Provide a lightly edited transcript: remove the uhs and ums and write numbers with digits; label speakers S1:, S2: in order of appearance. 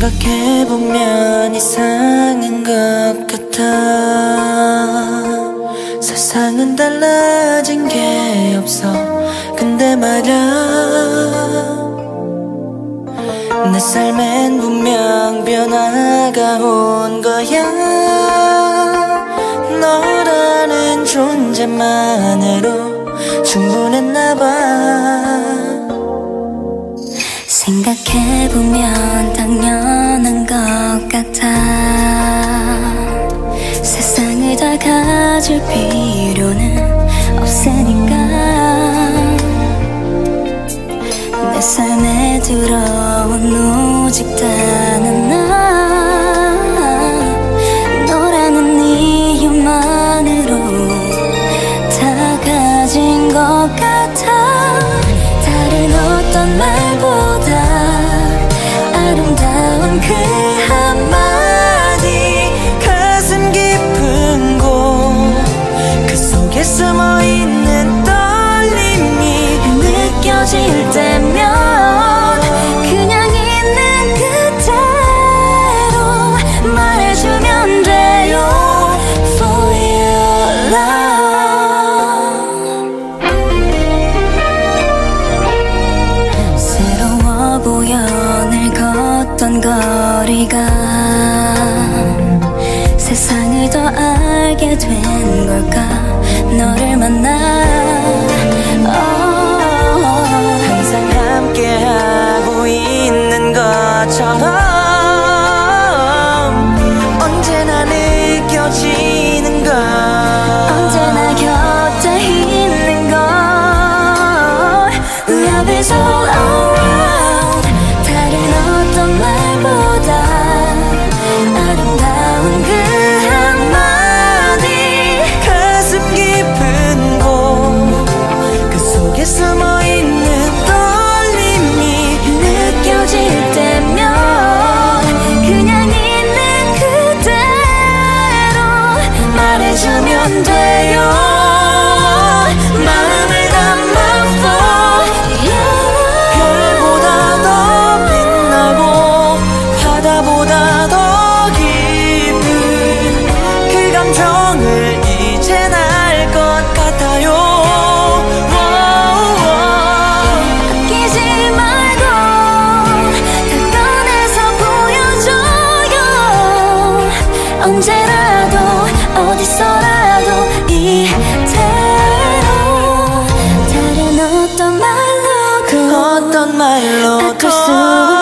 S1: 생각해보면 이상한 것 같아. 세상은 달라진 게 없어. 근데 말야, 내 삶엔 분명 변화가 온 거야. 너라는 존재만으로 충분했나봐.
S2: 생각해보면 당연한 것 같아. 세상을 다 가질 필요는 없으니까. 내 삶에 들어온 오직 단 하나, 너라는 이유만으로 다 가진 것 같아. 다른 어떤 말보다 아름다운 그 한마디,
S1: 가슴 깊은 곳 그 속에 숨어있는 떨림이
S2: 느껴질 때면 그냥 있는 그대로 말해주면 돼요. For your love. 새로워 보여 늘 걷던 거리가. 세상을 더 알게 된 걸까. 너를 만나
S1: 항상 함께하고 있는 것처럼 언제나 느껴지는 것.
S2: 언제나 곁에 있는 걸. Love is all around. 다른 어떤 말보다 아름다운 그 한마디,
S1: 가슴 깊은 곳 그 속에 숨어있는 떨림이
S2: 느껴질 때면 그냥 있는 그대로 말해주면 돼요.
S1: 마음을 담아 for you. 별보다 더 빛나고 바다보다 더 깊은 그 감정을 이젠 알 것 같아요.
S2: 아끼지 말고 다 꺼내서 보여줘요. 언제라도 어디서라도 이대로. 다른 어떤 말로
S1: 어떤 말로
S2: 바꿀 수